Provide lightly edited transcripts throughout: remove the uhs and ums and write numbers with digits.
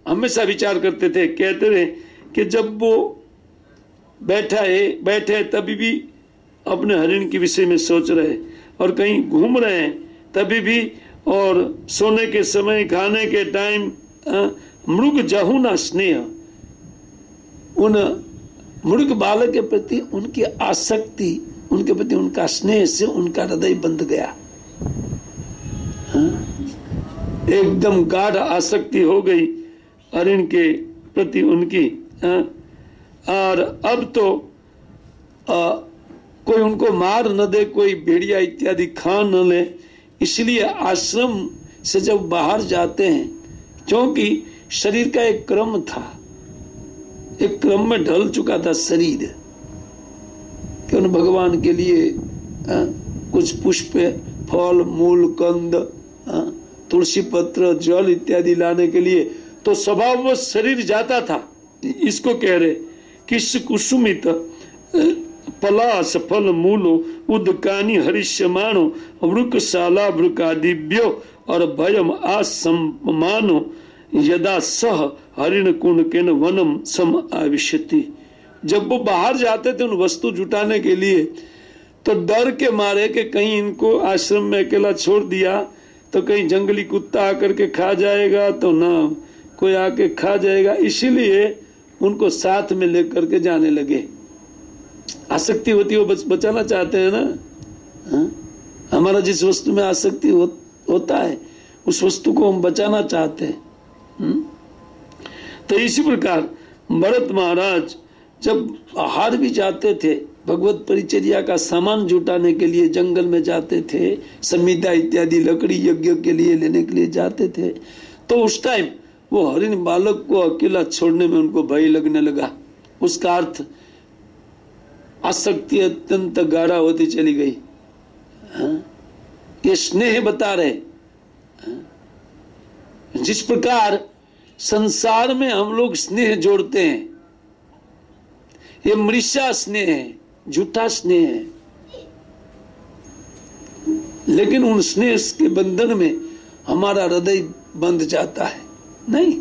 हमेशा विचार करते थे, कहते थे कि जब वो बैठे तभी भी अपने हरिण के विषय में सोच रहे, और कहीं घूम रहे हैं तभी भी, और सोने के समय, खाने के टाइम, मृग जहु ना स्नेह, उन मृग बालक के प्रति उनकी आसक्ति, उनके प्रति उनका स्नेह से उनका हृदय बंध गया, एकदम गाढ़ आसक्ति हो गई हरिण के प्रति उनकी। और अब तो कोई उनको मार न दे, कोई भेड़िया इत्यादि खा न ले, इसलिए आश्रम से जब बाहर जाते हैं, क्योंकि शरीर का एक क्रम था, एक क्रम में ढल चुका था शरीर, कि उन भगवान के लिए कुछ पुष्प, फल, मूल, कंद, तुलसी पत्र, जल इत्यादि लाने के लिए तो स्वभाव वो शरीर जाता था। इसको कह रहे किस कुसुमित पलाश फल मूलो उदकानी हरिष्यमानो वृक्षशाला वृकादिभ्यो और भयम आसमानो यदा सह हरिण कुंडकेन वनम सम आविशति। जब वो बाहर जाते थे उन वस्तु जुटाने के लिए, तो डर के मारे कि कहीं इनको आश्रम में अकेला छोड़ दिया तो कहीं जंगली कुत्ता आकर के खा जाएगा, तो ना कोई आके खा जाएगा, इसीलिए उनको साथ में लेकर के जाने लगे। आसक्ति होती है वो बचाना चाहते हैं ना। हमारा जिस वस्तु में आसक्ति होता है उस वस्तु को हम बचाना चाहते हैं। तो इसी प्रकार भरत महाराज जब बाहर भी जाते थे, भगवत परिचर्या का सामान जुटाने के लिए जंगल में जाते थे, संहिता इत्यादि लकड़ी यज्ञ के लिए लेने के लिए जाते थे, तो उस टाइम वो हरिण बालक को अकेला छोड़ने में उनको भय लगने लगा। उसका अर्थ आसक्ति अत्यंत गाढ़ा होती चली गई। ये स्नेह बता रहे, जिस प्रकार संसार में हम लोग स्नेह जोड़ते हैं, ये मृषा स्नेह है, झूठा स्नेह है, लेकिन उन स्नेह के बंधन में हमारा हृदय बंध जाता है। नहीं,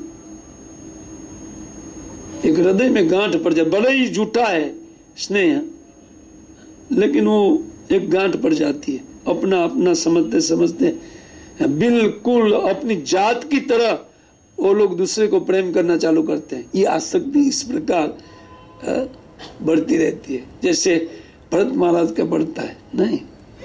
एक हृदय में गांठ पड़ जाए, बड़ा ही झूठा है स्नेह, लेकिन वो एक गांठ पड़ जाती है। अपना अपना समझते समझते बिल्कुल अपनी जात की तरह वो लोग दूसरे को प्रेम करना चालू करते हैं। ये आसक्ति इस प्रकार बढ़ती रहती है, जैसे भरत महाराज का बढ़ता है। नहीं,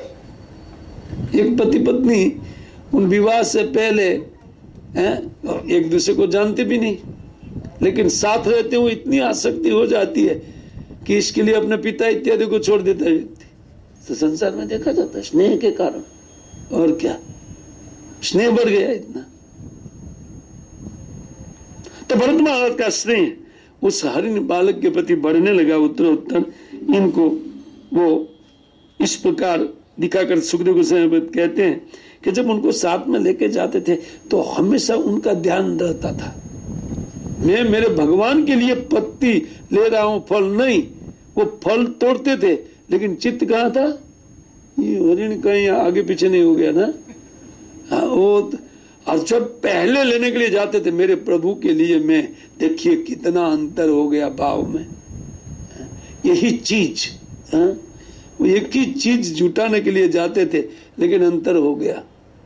एक पति पत्नी उन विवाह से पहले एक दूसरे को जानते भी नहीं, लेकिन साथ रहते हुए इतनी आसक्ति हो जाती है कि इसके लिए अपने पिता इत्यादि को छोड़ देता है व्यक्ति। तो संसार में देखा जाता है स्नेह के कारण, और क्या स्नेह बढ़ गया इतना। तो भरत महाराज का स्नेह उस हरिण बालक के प्रति बढ़ने लगा उत्तरोत्तर। इनको वो इस प्रकार दिखाकर सुखदेव गोस्वामी कहते हैं कि जब उनको साथ में लेके जाते थे तो हमेशा उनका ध्यान रहता था, मैं मेरे भगवान के लिए पत्ती ले रहा हूं, फल नहीं। वो फल तोड़ते थे, लेकिन चित्त कहाँ था? ये हरिण कहीं आगे पीछे नहीं हो गया ना। वो और जब पहले लेने के लिए जाते थे मेरे प्रभु के लिए, मैं देखिए कितना अंतर हो गया भाव में। यही चीज, वो एक ही चीज जुटाने के लिए जाते थे, लेकिन अंतर हो गया।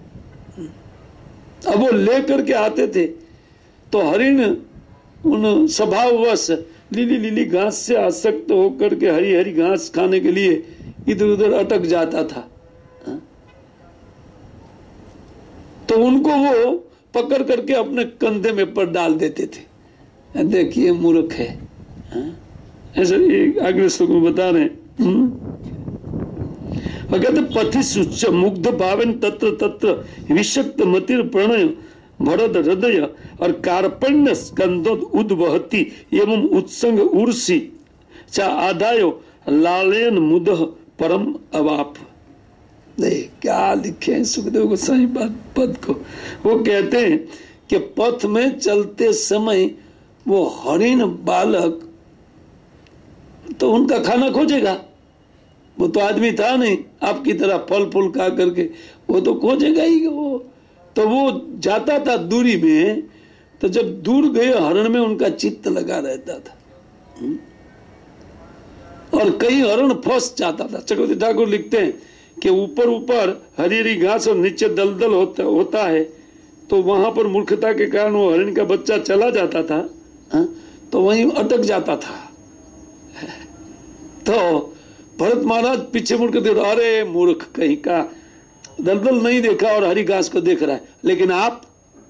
अब वो लेकर के आते थे तो हरिण उन स्वभाववश लीली लीली घास से आसक्त होकर के हरी हरी घास खाने के लिए इधर उधर अटक जाता था। तो उनको वो पकड़ करके अपने कंधे में पर डाल देते थे। देखिए मूर्ख है, ऐसा अगले श्लोक में बता रहे हैं। कहते पथि सुच्च मुग्ध भावन तत्र तत्र विषक्त मतिर प्रणय भरत हृदय और कार्पण्य स्कंदोद उद्वहति एवं उत्संग उर्सी चा आदायो लालेन मुदह परम अवाप। क्या लिखे हैं सुखदेव गोस्वामी पद को। वो कहते हैं कि पथ में चलते समय वो हरिण बालक तो उनका खाना खोजेगा, वो तो आदमी था नहीं आपकी तरह फल फूल खा करके, वो तो खोजेगा ही। वो तो वो जाता था दूरी में तो जब दूर गए हरण में उनका चित्त लगा रहता था, और कई हरण फंस जाता था। चक्रवर्ती ठाकुर लिखते हैं कि ऊपर ऊपर हरी हरी घास और नीचे दलदल होता है, तो वहां पर मूर्खता के कारण वो हरिण का बच्चा चला जाता था, तो वहीं अटक जाता था। तो भरत महाराज पीछे मुड़कर देख, अरे मूर्ख कहीं का, दलदल नहीं देखा और हरी घास को देख रहा है, लेकिन आप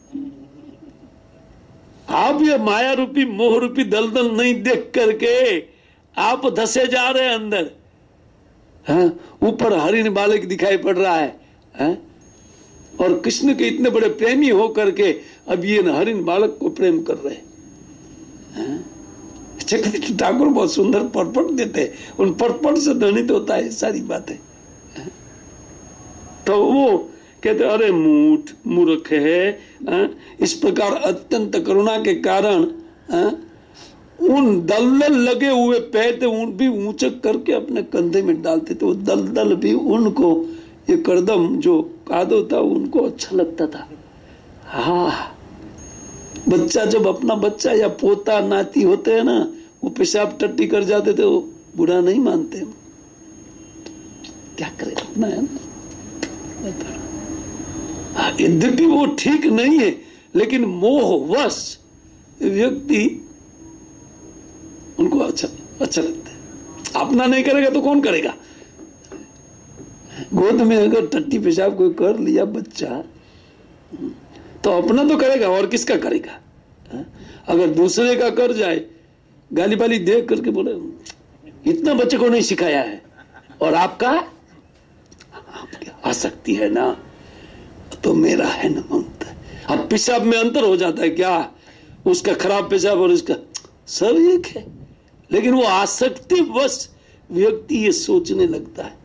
ये माया रूपी मोह रूपी दलदल नहीं देख करके आप धसे जा रहे हैं अंदर। ऊपर हरिण बालक दिखाई पड़ रहा है, और कृष्ण के इतने बड़े प्रेमी हो करके अब ये हरिण बालक को प्रेम कर रहे हैं। चक्रवर्ती ठाकुर बहुत सुंदर परपट देते, उन परपट से ध्वनित होता है सारी बातें। तो वो कहते अरे मूर्ख है। इस प्रकार अत्यंत करुणा के कारण उन दलदल लगे हुए पैर थे उन भी ऊंचे करके अपने कंधे में डालते थे। वो दलदल भी उनको, ये करदम जो कादो था उनको अच्छा लगता था। हाँ, बच्चा जब अपना बच्चा या पोता नाती होते हैं ना, वो पेशाब टट्टी कर जाते थे, वो बुरा नहीं मानते, क्या करे अपना है ना। यद्यपि वो ठीक नहीं है, लेकिन मोहवश व्यक्ति उनको अच्छा लगता है। अपना नहीं करेगा तो कौन करेगा। गोद में अगर टट्टी पेशाब कोई कर लिया बच्चा, तो अपना तो करेगा और किसका करेगा। अगर दूसरे का कर जाए, गाली बाली देख करके बोले इतना बच्चे को नहीं सिखाया है, और आपका आसक्ति है ना, तो मेरा है ना ममता। अब पेशाब में अंतर हो जाता है क्या, उसका खराब पेशाब और इसका सब एक है, लेकिन वो आसक्ति वश व्यक्ति ये सोचने लगता है।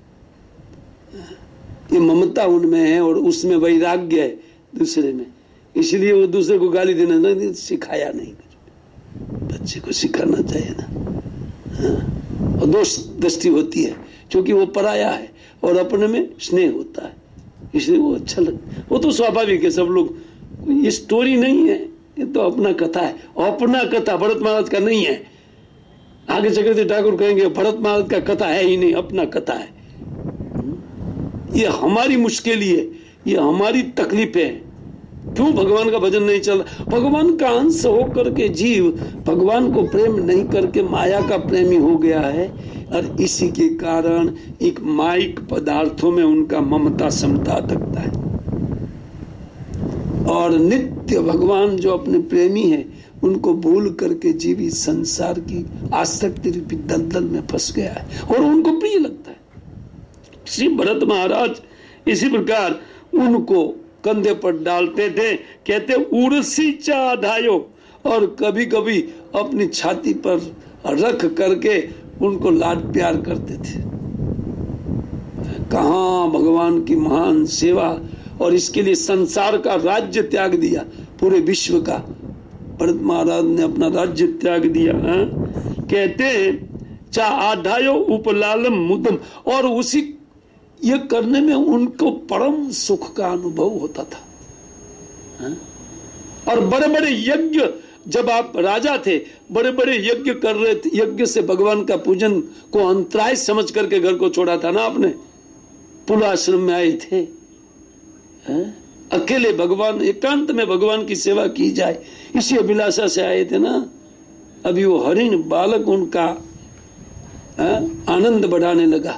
ये ममता उनमें है और उसमें वैराग्य है दूसरे में, इसलिए वो दूसरे को गाली देना नहीं, सिखाया नहीं। बच्चे को सिखाना चाहिए ना। और दोष दृष्टि होती है क्योंकि वो पराया है और अपने में स्नेह होता है, इसलिए वो अच्छा लगता। वो तो स्वाभाविक है, सब लोग, ये स्टोरी नहीं है, ये तो अपना कथा है। अपना कथा भरत महाराज का नहीं है। आगे चक्रवर्ती ठाकुर कहेंगे भरत महाराज का कथा है ही नहीं, अपना कथा है। ये हमारी मुश्किल है, ये हमारी तकलीफ है। क्यों भगवान का भजन नहीं चल रहा। भगवान का अंश होकर के जीव भगवान को प्रेम नहीं करके माया का प्रेमी हो गया है, और इसी के कारण एक माइक पदार्थों में उनका ममता समता तकता है। और नित्य भगवान जो अपने प्रेमी है उनको भूल करके जीव इस संसार की आसक्ति रूपी दलदल में फंस गया है और उनको प्रिय लगता है। श्री भरत महाराज इसी प्रकार उनको कंधे पर डालते थे, कहते उर्सी चाधायो, और कभी कभी अपनी छाती पर रख करके उनको लाड प्यार करते थे। कहाँ भगवान की महान सेवा, और इसके लिए संसार का राज्य त्याग दिया, पूरे विश्व का। भरत महाराज ने अपना राज्य त्याग दिया। कहते हैं चा आधायो उपलालम मुदम, और उसी ये करने में उनको परम सुख का अनुभव होता था। और बड़े बड़े यज्ञ, जब आप राजा थे, बड़े बड़े यज्ञ कर रहे थे, यज्ञ से भगवान का पूजन को अंतराय समझ करके घर को छोड़ा था ना आपने। पुल आश्रम में आए थे, अकेले भगवान, एकांत में भगवान की सेवा की जाए, इसी अभिलाषा से आए थे ना। अभी वो हरिण बालक उनका आनंद बढ़ाने लगा।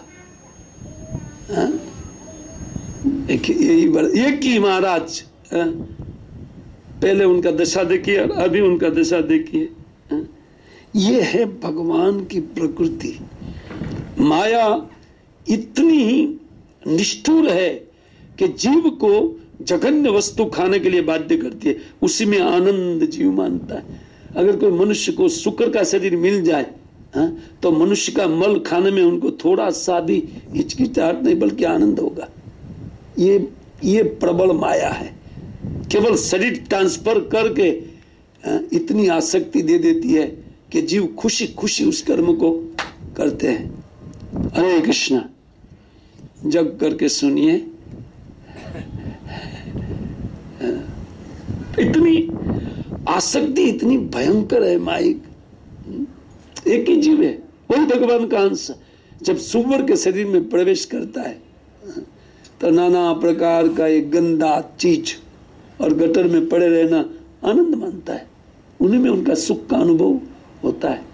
एक ही महाराज, पहले उनका दशा देखिए और अभी उनका दशा देखिए। ये है भगवान की प्रकृति। माया इतनी ही निष्ठुर है कि जीव को जघन्य वस्तु खाने के लिए बाध्य करती है, उसी में आनंद जीव मानता है। अगर कोई मनुष्य को शुक्र का शरीर मिल जाए, तो मनुष्य का मल खाने में उनको थोड़ा सा भी हिचकिचाहट नहीं बल्कि आनंद होगा। ये प्रबल माया है, केवल शरीर ट्रांसफर करके इतनी आसक्ति दे देती है कि जीव खुशी खुशी उस कर्म को करते हैं। हरे कृष्ण, जग करके सुनिए। इतनी आसक्ति इतनी भयंकर है माइक। एक ही जीव है, वही भगवान का अंश। जब सुअर के शरीर में प्रवेश करता है तो नाना प्रकार का एक गंदा चीज और गटर में पड़े रहना आनंद मानता है, उन्हीं में उनका सुख का अनुभव होता है।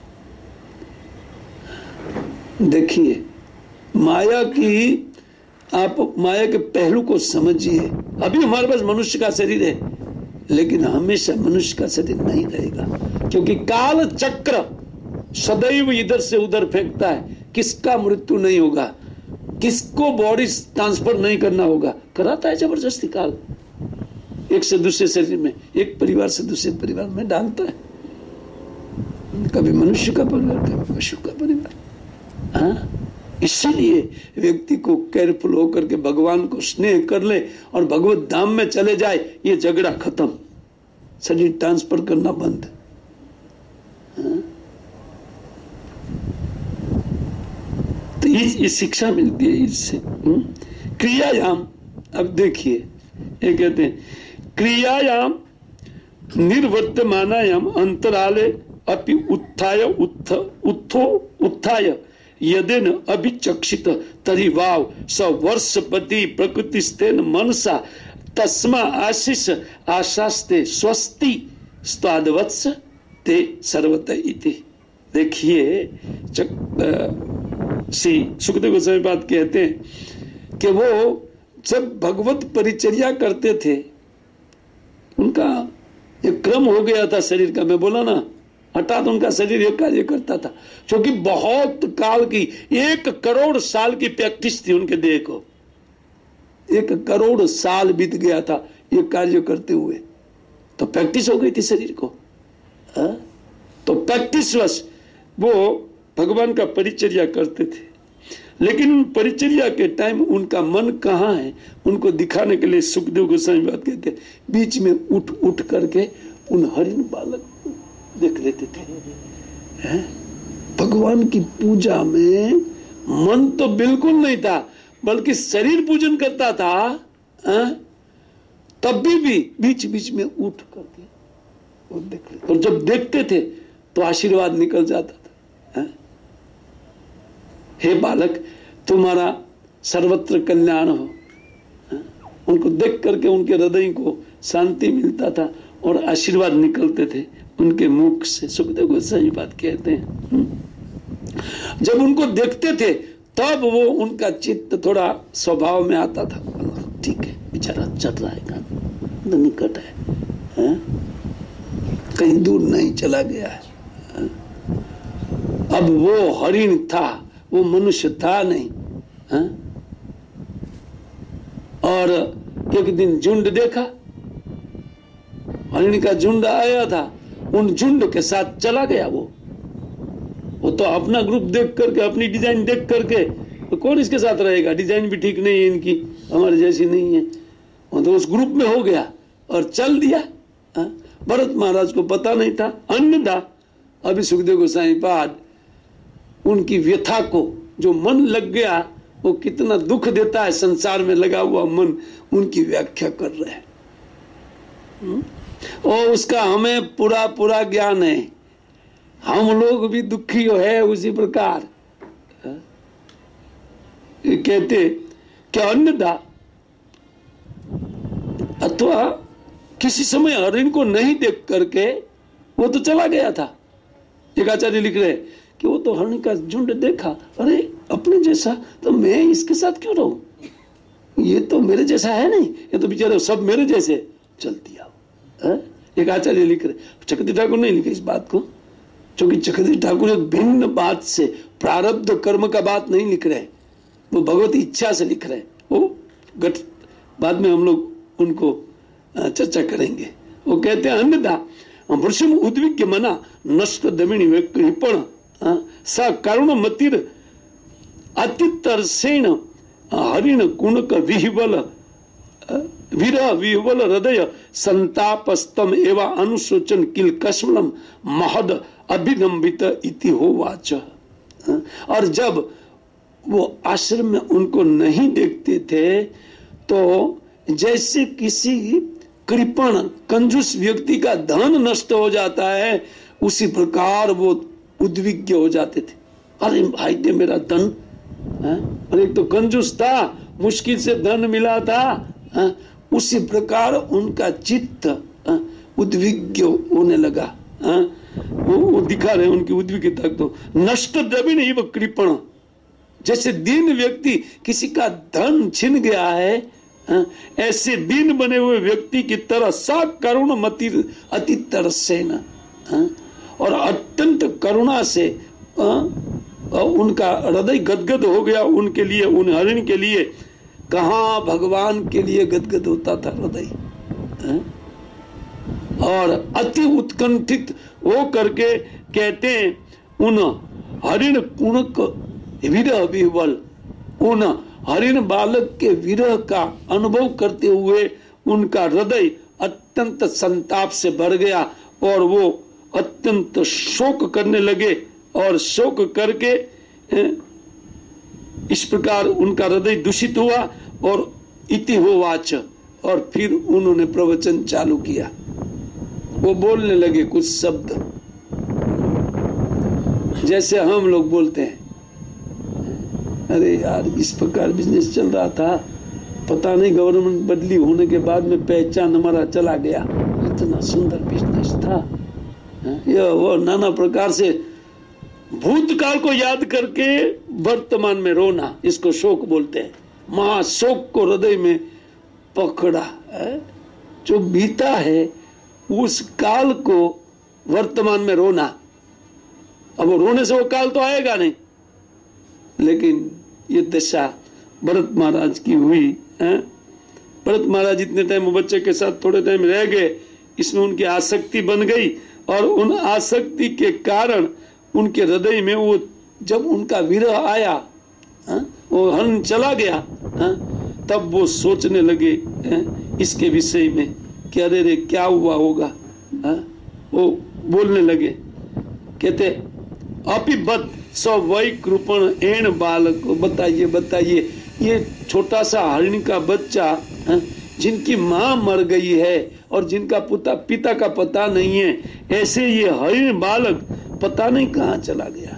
देखिए माया की, आप माया के पहलू को समझिए। अभी हमारे पास मनुष्य का शरीर है, लेकिन हमेशा मनुष्य का शरीर नहीं रहेगा, क्योंकि काल चक्र सदैव इधर से उधर फेंकता है। किसका मृत्यु नहीं होगा, किसको बॉडी ट्रांसफर नहीं करना होगा, कराता है जबरदस्ती काल। एक से दूसरे शरीर में, एक परिवार से दूसरे परिवार में डालता है। कभी मनुष्य का परिवार, कभी पशु का परिवार। हाँ, इसीलिए व्यक्ति को केयरफुल होकर के भगवान को स्नेह कर ले और भगवत धाम में चले जाए, ये झगड़ा खत्म, शरीर ट्रांसफर करना बंद। हाँ? तो ये शिक्षा मिलती है इससे। क्रियायाम, अब देखिए ये कहते हैं क्रियायाम निर्वर्तमानायाम अंतराले अपि उत्थाय उत्थाय यदेन अभिचक्षित तरी वाव स वर्षपति प्रकृतिस्तेन मनसा तस्मा आशीष आशास्ते स्वस्ति स्वादवत्स ते सर्वत इति। देखिए श्री सुखदेव गोस्वामी पाद कहते हैं कि वो जब भगवत परिचर्या करते थे, उनका एक क्रम हो गया था शरीर का। मैं बोला ना, हठात उनका शरीर एक कार्य करता था, क्योंकि बहुत काल की 1 करोड़ साल की प्रैक्टिस थी उनके देह को। 1 करोड़ साल बीत गया था ये कार्य करते हुए, तो प्रैक्टिस हो गई थी शरीर को। तो प्रैक्टिस वश वो भगवान का परिचर्या करते थे। लेकिन उन परिचर्या के टाइम उनका मन कहाँ है, उनको दिखाने के लिए सुखदेव गोस्वामी बात कहते हैं, बीच में उठ उठ करके उन हरिण बालक देख लेते थे। भगवान की पूजा में मन तो बिल्कुल नहीं था, बल्कि शरीर पूजन करता था। तब भी बीच बीच में उठ करके वो देख लेते, और जब देखते थे तो आशीर्वाद निकल जाता था। हे बालक, तुम्हारा सर्वत्र कल्याण हो। उनको देख करके उनके हृदय को शांति मिलता था और आशीर्वाद निकलते थे उनके मुख से। सुखदेव गोस्वामी बात कहते हैं, जब उनको देखते थे तब वो उनका चित्त थोड़ा स्वभाव में आता था। ठीक है, बेचारा चल रहा है, तो निकट है, कहीं दूर नहीं चला गया है। अब वो हरिण था, वो मनुष्य था नहीं। और एक दिन झुंड देखा, हरिण का झुंड आया था, उन झुंड के साथ चला गया। वो तो अपना ग्रुप देख करके, अपनी डिजाइन देख करके, तो कौन इसके साथ रहेगा, डिजाइन भी ठीक नहीं है इनकी, हमारे जैसी नहीं है। वो तो उस ग्रुप में हो गया और चल दिया। भरत महाराज को पता नहीं था, अन्यथा अभी सुखदेव गोस्वामी पाद उनकी व्यथा को, जो मन लग गया वो कितना दुख देता है, संसार में लगा हुआ मन, उनकी व्याख्या कर रहे हैं। और उसका हमें पूरा पूरा ज्ञान है, हम लोग भी दुखी है उसी प्रकार। कहते कि अन्यथा, अथवा किसी समय हरिण को नहीं देख करके वो तो चला गया था। एक आचार्य लिख रहे कि वो तो हरिण का झुंड देखा, अरे अपने जैसा, तो मैं इसके साथ क्यों रहूं, ये तो मेरे जैसा है नहीं, ये तो बेचारे सब मेरे जैसे, चल दिया। एक आचार्य लिख रहे, चक्रवर्ती ठाकुर नहीं लिखे इस बात को, क्योंकि चक्रवर्ती ठाकुर एक भिन्न बात से, प्रारब्ध कर्म का बात नहीं लिख रहे, वो भगवत इच्छा से लिख रहे। वो बाद में हम लोग उनको चर्चा करेंगे। वो कहते हैं अन्यथा वृषम उद्विग्य मना नष्ट दमिनी कृपण स करुण मतिर अतितरसेण हरिण कुणक विह्वल विरह विह्वल हृदय संतापस्तम एवं अनुशोचन किल कस्मलम महद अभिनंबित इति होवाच। और जब वो आश्रम में उनको नहीं देखते थे तो जैसे किसी कृपण कंजूस व्यक्ति का धन नष्ट हो जाता है, उसी प्रकार वो उद्विग्न हो जाते थे। अरे भाई दे मेरा धन, और एक तो कंजूस था, मुश्किल से धन मिला था, उसी प्रकार उनका चित्त उद्विग्न होने लगा। वो दिखा रहे उनकी उद्विग्नता। तो नष्ट द्रविण ही वो कृपण, जैसे दीन व्यक्ति किसी का धन छिन गया है, ऐसे दीन बने हुए व्यक्ति की तरह सा करुण मति अति तरसे न, और अत्यंत करुणा से उनका हृदय गदगद हो गया उनके लिए, उन हरिण के लिए। कहाँ भगवान के लिए गदगद होता था हृदय, और अति उत्कंठित हो करके कहते हैं उन हरिण कुणक विरह विह्वल, उन हरिण बालक के विरह का अनुभव करते हुए उनका हृदय अत्यंत संताप से भर गया और वो अत्यंत शोक करने लगे। और शोक करके इस प्रकार उनका हृदय दूषित हुआ और इति होवाच, और फिर उन्होंने प्रवचन चालू किया। वो बोलने लगे कुछ शब्द जैसे हम लोग बोलते हैं, अरे यार इस प्रकार बिजनेस चल रहा था, पता नहीं गवर्नमेंट बदली होने के बाद में पहचान हमारा चला गया, इतना सुंदर बिजनेस था। यह वो नाना प्रकार से भूतकाल को याद करके वर्तमान में रोना, इसको शोक बोलते हैं। महाशोक को हृदय में पकड़ा है, जो बीता है उस काल को वर्तमान में रोना। अब वो रोने से वो काल तो आएगा नहीं, लेकिन ये दशा भरत महाराज की हुई है। भरत महाराज इतने टाइम बच्चे के साथ थोड़े टाइम रह गए, इसमें उनकी आसक्ति बन गई, और उन आसक्ति के कारण उनके हृदय में वो जब उनका विरह आया, वो हन चला गया, तब वो सोचने लगे इसके विषय में कि अरे रे क्या हुआ होगा। वो बोलने लगे, कहते अपि बत सौ वही कृपण एण बालक, बताइए बताइए ये छोटा सा हरिण का बच्चा जिनकी माँ मर गई है और जिनका पिता का पता नहीं है, ऐसे ये हरिण बालक पता नहीं कहाँ चला गया।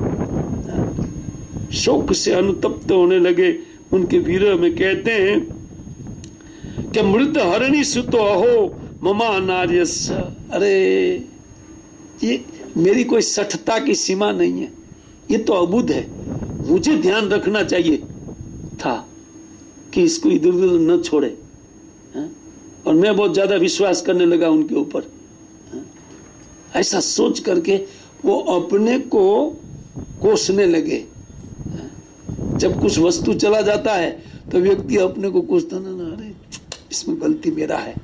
शोक से अनुतप्त होने लगे उनके विरह में। कहते हैं कि मृत हरिणी सुतो अहो ममा नार्यस, अरे ये मेरी कोई सठता की सीमा नहीं है, ये तो अबुध है, मुझे ध्यान रखना चाहिए था कि इसको इधर उधर न छोड़े। और मैं बहुत ज्यादा विश्वास करने लगा उनके ऊपर। ऐसा सोच करके वो अपने को कोसने लगे। जब कुछ वस्तु चला जाता है तो व्यक्ति अपने को कोसता ना, अरे इसमें गलती मेरा है,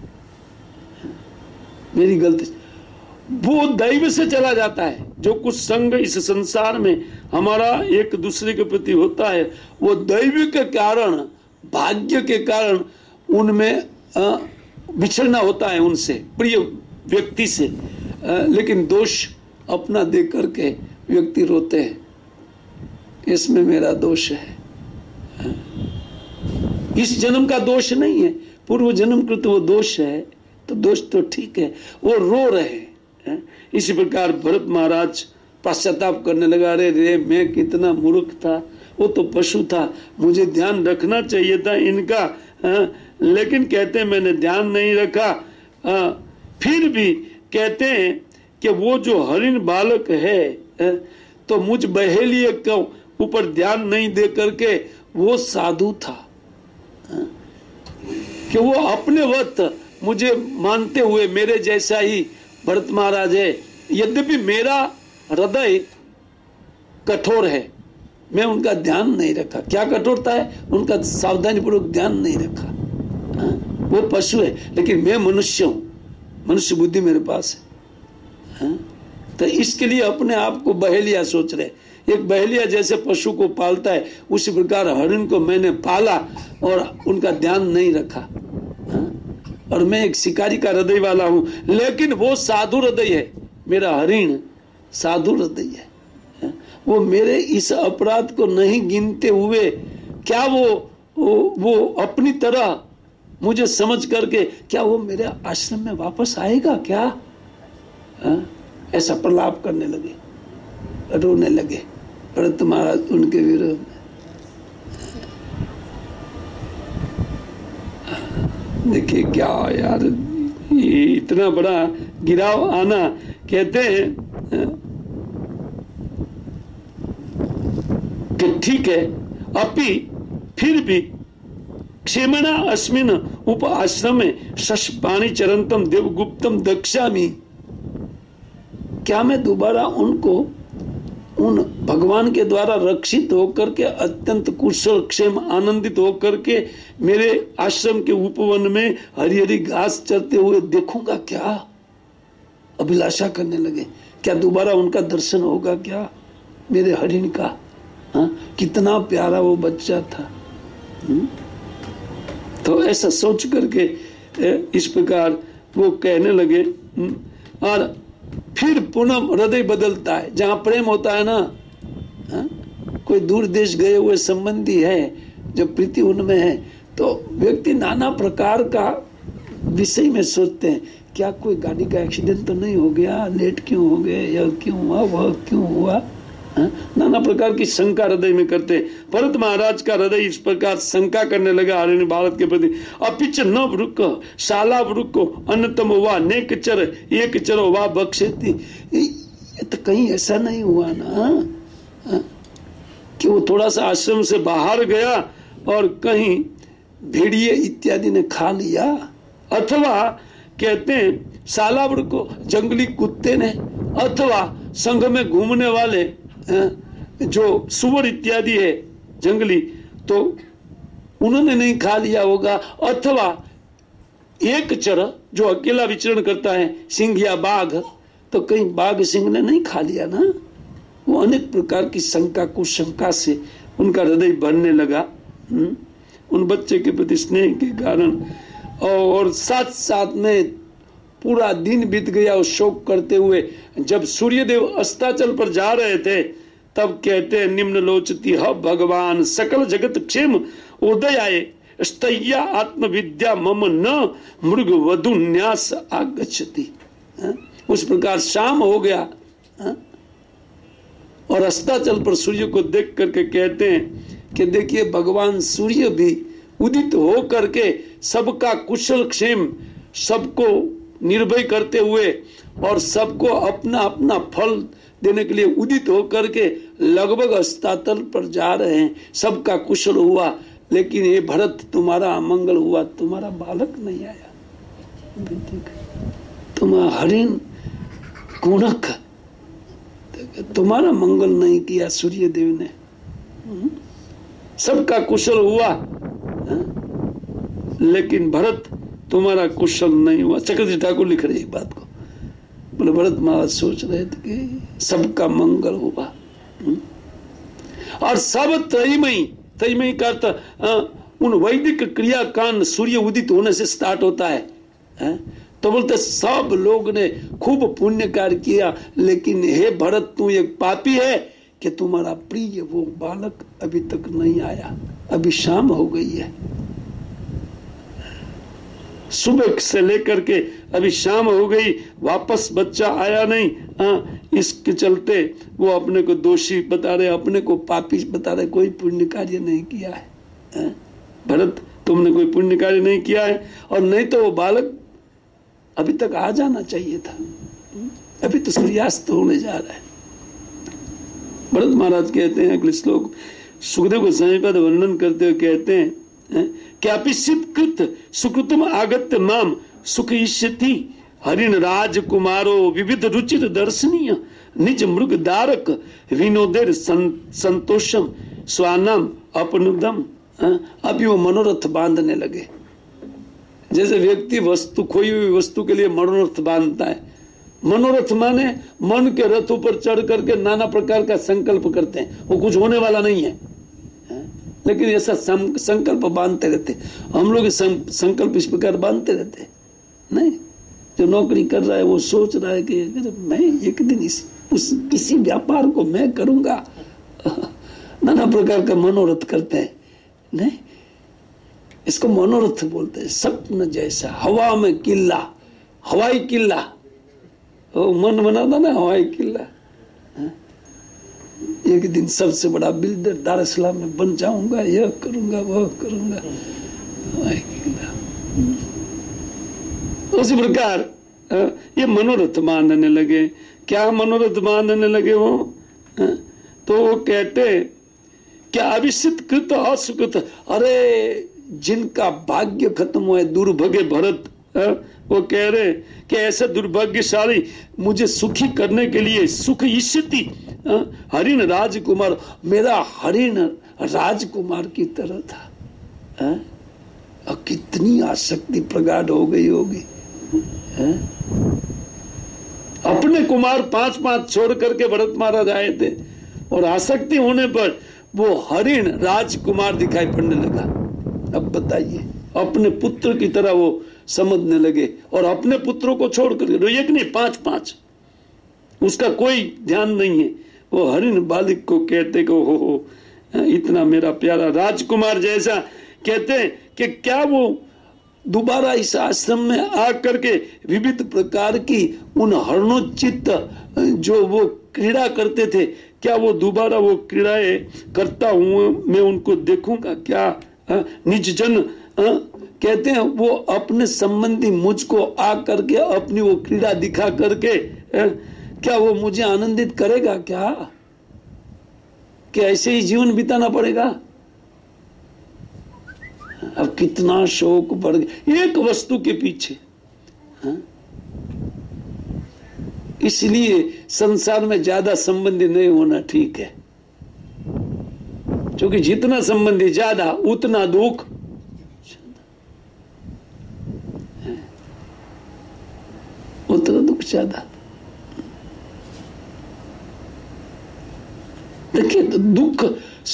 मेरी गलती। वो दैव से चला जाता है। जो कुछ संग इस संसार में हमारा एक दूसरे के प्रति होता है, वो दैव के कारण, भाग्य के कारण उनमें बिछड़ना होता है उनसे, प्रिय व्यक्ति से। लेकिन दोष अपना देख करके व्यक्ति रोते हैं, इसमें मेरा दोष है। इस जन्म का दोष नहीं है, पूर्व जन्म कृत वो दोष है, तो दोष तो ठीक है। वो रो रहे हैं। इसी प्रकार भरत महाराज पश्चाताप करने लगा, अरे रे मैं कितना मूर्ख था, वो तो पशु था, मुझे ध्यान रखना चाहिए था इनका। लेकिन कहते हैं मैंने ध्यान नहीं रखा। फिर भी कहते हैं कि वो जो हरिण बालक है तो मुझ बहेलिए के ऊपर ध्यान नहीं दे करके वो साधु था, कि वो अपने वक्त मुझे मानते हुए मेरे जैसा ही भरत महाराज है। यद्यपि मेरा हृदय कठोर है, मैं उनका ध्यान नहीं रखा। क्या कठोरता है? उनका सावधानी पूर्वक ध्यान नहीं रखा। वो पशु है, लेकिन मैं मनुष्य हूं, मनुष्य बुद्धि मेरे पास है। तो इसके लिए अपने आप को बहेलिया सोच रहे। एक बहेलिया जैसे पशु को पालता है, उसी प्रकार हरिण को मैंने पाला और उनका ध्यान नहीं रखा। और मैं एक शिकारी का हृदय वाला हूं, लेकिन वो साधु हृदय है। मेरा हरिण साधु हृदय है। वो मेरे इस अपराध को नहीं गिनते हुए क्या वो अपनी तरह मुझे समझ करके क्या वो मेरे आश्रम में वापस आएगा क्या? ऐसा प्रलाप करने लगे, रोने लगे भरत महाराज उनके विरोध में। देखिए क्या यार, ये इतना बड़ा गिराव आना। कहते हैं कि ठीक है, अपि फिर भी क्षेमणा अस्मिन उप आश्रमे शशपाणि चरंतम देवगुप्तम दक्षामि। क्या मैं दोबारा उनको उन भगवान के द्वारा रक्षित होकर के अत्यंत कुशल क्षेम आनंदित होकर के मेरे आश्रम के उपवन में हरी हरी घास चरते हुए देखूंगा क्या? अभिलाषा करने लगे, क्या दोबारा उनका दर्शन होगा क्या मेरे हरिण का? कितना प्यारा वो बच्चा था। तो ऐसा सोच करके इस प्रकार वो कहने लगे। और फिर पुनः हृदय बदलता है। जहां प्रेम होता है ना, कोई दूर देश गए हुए संबंधी है, जब प्रीति उनमें है तो व्यक्ति नाना प्रकार का विषय में सोचते हैं। क्या कोई गाड़ी का एक्सीडेंट तो नहीं हो गया, लेट क्यों हो गए, या क्यों हुआ, वह क्यों हुआ, नाना प्रकार की शंका हृदय में करते हैं। भरत महाराज का हृदय इस प्रकार शंका करने लगा हरिण बालक के प्रति। अपिच न वृक शाला वृको अन्नतम वा नेक चर एक चरो वा बक्षेती। ये तो कहीं ऐसा नहीं हुआ ना कि वो थोड़ा सा आश्रम से बाहर गया और कहीं भेड़िए इत्यादि ने खा लिया, अथवा कहते हैं सालावड़ को जंगली कुत्ते ने, अथवा संघ में घूमने वाले जो सुअर इत्यादि है जंगली, तो उन्होंने नहीं खा लिया होगा, अथवा एक चर जो अकेला विचरण करता है सिंह या बाघ, तो कहीं बाघ सिंह ने नहीं खा लिया ना। वो अनेक प्रकार की शंका कुशंका से उनका हृदय भरने लगा उन बच्चे के प्रति स्नेह के कारण। और साथ साथ में पूरा दिन बीत गया उस शोक करते हुए। जब सूर्यदेव अस्ताचल पर जा रहे थे तब कहते हैं निम्न लोचती ह भगवान सकल जगत क्षेम उदयाए स्तय्या आत्मविद्या मम न मृग वधु न्यास आगच्छति। उस प्रकार शाम हो गया और अस्ताचल पर सूर्य को देख करके कहते हैं कि देखिए भगवान सूर्य भी उदित हो करके सबका कुशल क्षेम, सबको निर्भय करते हुए और सबको अपना अपना फल देने के लिए उदित होकर के लगभग अस्ताचल पर जा रहे हैं। सबका कुशल हुआ, लेकिन ये भरत तुम्हारा अमंगल हुआ, तुम्हारा बालक नहीं आया, तुम्हारा हरिण कुणक, तुम्हारा मंगल नहीं किया सूर्य देव ने। सबका कुशल हुआ लेकिन भरत तुम्हारा कुशल नहीं हुआ। चक्रवर्ती ठाकुर लिख रहे बात को, बोले भरत महाराज सोच रहे थे कि सबका मंगल हुआ और सब त्रयमयी, त्रयमयी का अर्थ उन वैदिक क्रियाकांड सूर्य उदित होने से स्टार्ट होता है। तो बोलते सब लोग ने खूब पुण्य कार्य किया, लेकिन हे भरत तू एक पापी है कि तुम्हारा प्रिय वो बालक अभी तक नहीं आया। अभी शाम हो गई है, सुबह से लेकर के अभी शाम हो गई, वापस बच्चा आया नहीं। इसके चलते वो अपने को दोषी बता रहे, अपने को पापी बता रहे, कोई पुण्य कार्य नहीं किया है। भरत तुमने कोई पुण्य कार्य नहीं किया है, और नहीं तो वो बालक अभी तक आ जाना चाहिए था। अभी तो सूर्यास्त होने जा रहा है। भरत महाराज कहते हैं अगले श्लोक सुखदेव गोस्वामी पद वर्णन करते हुए कहते हैं क्यापि सिद्धकृत सुकृतम आगत्य माम सुखयिष्यति हरिण राजकुमारो विविध रुचिर दर्शनीय निज मृग दारक विनोदेर संतोषम स्वानम अपनुदम। अभी वो मनोरथ बांधने लगे, जैसे व्यक्ति वस्तु, खोई हुई वस्तु के लिए मनोरथ बांधता है। मनोरथ माने मन के रथों पर चढ़ करके नाना प्रकार का संकल्प करते हैं, वो कुछ होने वाला नहीं है, लेकिन ऐसा संकल्प बांधते रहते। हम लोग संकल्प इस प्रकार बांधते रहते नहीं। जो नौकरी कर रहा है वो सोच रहा है कि मैं एक दिन किसी व्यापार को मैं करूंगा, नाना प्रकार का मनोरथ करते हैं। नहीं, इसको मनोरथ बोलते हैं। स्वप्न जैसा, हवा में किला, हवाई किला, वो मन बनाता ना हवाई किला। एक दिन सबसे बड़ा बिल्डर दार इस्लाम में बन जाऊंगा, यह करूंगा वह करूंगा, हवाई किला। उसी प्रकार ये मनोरथ बांधने लगे। क्या मनोरथ बांधने लगे वो? तो वो कहते क्या अभिषित कृत असुकृत, अरे जिनका भाग्य खत्म हुआ है, दुर्भाग्य भरत, वो कह रहे कि ऐसा दुर्भाग्यशाली मुझे सुखी करने के लिए सुख इष्यति हरिण राजकुमार, मेरा हरिण राजकुमार की तरह था। और कितनी आसक्ति प्रगाढ़ हो गई होगी। अपने कुमार 5-5 छोड़ करके भरत महाराज आए थे और आसक्ति होने पर वो हरिण राजकुमार दिखाई पड़ने लगा। अब बताइए, अपने पुत्र की तरह वो समझने लगे और अपने पुत्रों को छोड़ कर, एक नहीं 5-5, उसका कोई ध्यान नहीं है। वो हरिण बालिक को कहते को हो इतना मेरा प्यारा राजकुमार जैसा, कहते हैं कि क्या वो दोबारा इस आश्रम में आकर के विविध प्रकार की उन हरणोचित जो वो क्रीड़ा करते थे, क्या वो दोबारा वो क्रीड़ाएं करता हूं मैं उनको देखूंगा क्या? निज जन कहते हैं वो अपने संबंधी मुझको आकर के अपनी वो क्रीड़ा दिखा करके क्या वो मुझे आनंदित करेगा क्या? क्या ऐसे ही जीवन बिताना पड़ेगा? अब कितना शोक बढ़ गया एक वस्तु के पीछे। इसलिए संसार में ज्यादा संबंधी नहीं होना ठीक है, क्योंकि जितना संबंधी ज्यादा उतना दुख। उतना दुख ज्यादा। देखिए तो दुख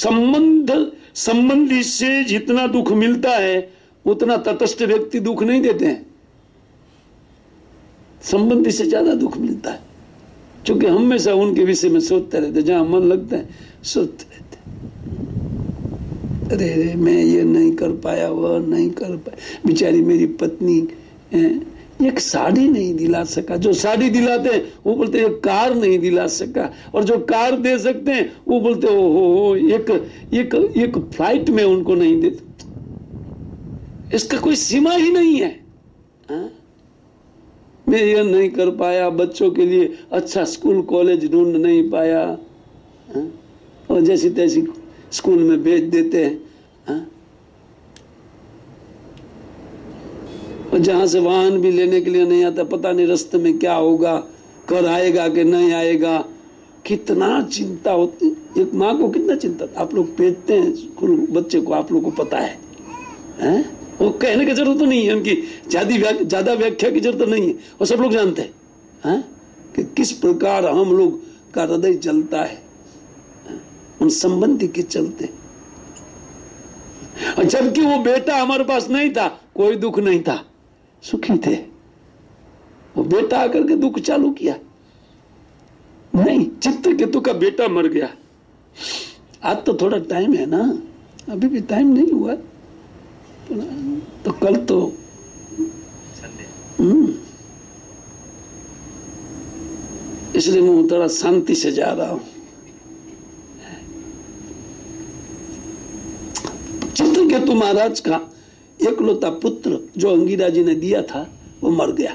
संबंधी से जितना दुख मिलता है उतना तटस्थ व्यक्ति दुख नहीं देते हैं। संबंधी से ज्यादा दुख मिलता है, क्योंकि हमेशा उनके विषय में सोचते रहते, जहां मन लगता है सोचते रहते, अरे मैं ये नहीं कर पाया, वह नहीं कर पाया, बेचारी मेरी पत्नी एक साड़ी नहीं दिला सका, जो साड़ी दिलाते हैं वो बोलते हैं कार नहीं दिला सका, और जो कार दे सकते हैं वो बोलते हो एक फ्लाइट में उनको नहीं देते। इसका कोई सीमा ही नहीं है। मैं ये नहीं कर पाया, बच्चों के लिए अच्छा स्कूल कॉलेज ढूंढ नहीं पाया, और जैसी तैसी स्कूल में भेज देते हैं, और जहां से वाहन भी लेने के लिए नहीं आता, पता नहीं रास्ते में क्या होगा, कर आएगा कि नहीं आएगा। कितना चिंता होती, एक माँ को कितना चिंता। आप लोग भेजते हैं स्कूल बच्चे को, आप लोग को पता है, वो कहने की जरूरत तो नहीं है, उनकी ज्यादा व्याख्या की जरूरत नहीं है, वो सब लोग जानते हैं कि किस प्रकार हम लोग का हृदय जलता है उन संबंधी के चलते। और जबकि वो बेटा हमारे पास नहीं था, कोई दुख नहीं था, सुखी थे। वो बेटा आकर के दुख चालू किया। नहीं, चित्रकेतु का बेटा मर गया। आज तो थोड़ा टाइम है ना, अभी भी टाइम नहीं हुआ, तो कल तो इसलिए मैं थोड़ा शांति से जा रहा हूं। चित्रकेतु महाराज का एकलौता पुत्र जो अंगिरा जी ने दिया था वो मर गया।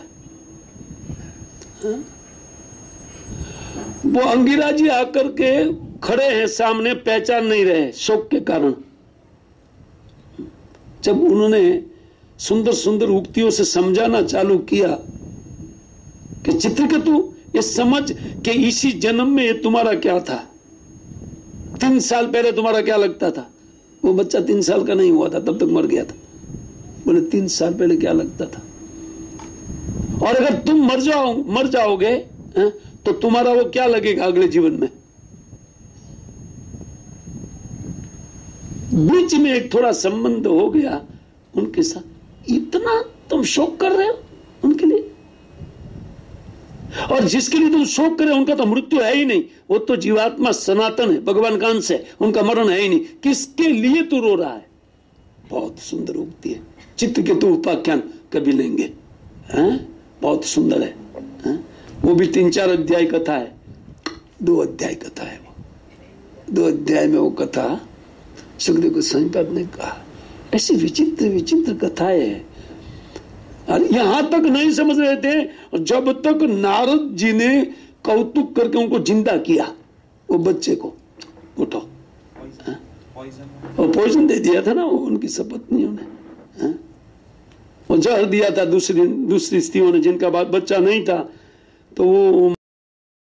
वो अंगिरा जी आकर के खड़े हैं सामने, पहचान नहीं रहे शोक के कारण। जब उन्होंने सुंदर सुंदर उक्तियों से समझाना चालू किया कि चित्रकेतु ये समझ कि इसी जन्म में ये तुम्हारा क्या था, 3 साल पहले तुम्हारा क्या लगता था। वो बच्चा 3 साल का नहीं हुआ था, तब तक मर गया था। बोले 3 साल पहले क्या लगता था, और अगर तुम मर जाओगे तो तुम्हारा वो क्या लगेगा अगले जीवन में। बीच में एक थोड़ा संबंध हो गया उनके साथ, इतना तुम शोक कर रहे हो उनके लिए, और जिसके लिए तुम शोक कर रहे हो उनका तो मृत्यु है ही नहीं, वो तो जीवात्मा सनातन है, भगवान का अंश है, उनका मरण है ही नहीं। किसके लिए तू रो रहा है? बहुत सुंदर उगती है। चित्रकेतु उपाख्यान कभी लेंगे, बहुत सुंदर है। वो भी 3-4 अध्याय कथा है, 2 अध्याय कथा है। वो 2 अध्याय में वो कथा सुखदेव गोस्वामी पाद ने कहा। ऐसी विचित्र विचित्र कथाएं है। और यहां तक नहीं समझ रहे थे जब तक नारद जी ने कौतुक करके उनको जिंदा किया, वो बच्चे को उठो, और पॉइजन दे दिया था ना उनकी सपत्नियों ने, वो जहर दिया था दूसरी स्त्रियों ने जिनका बच्चा नहीं था, तो वो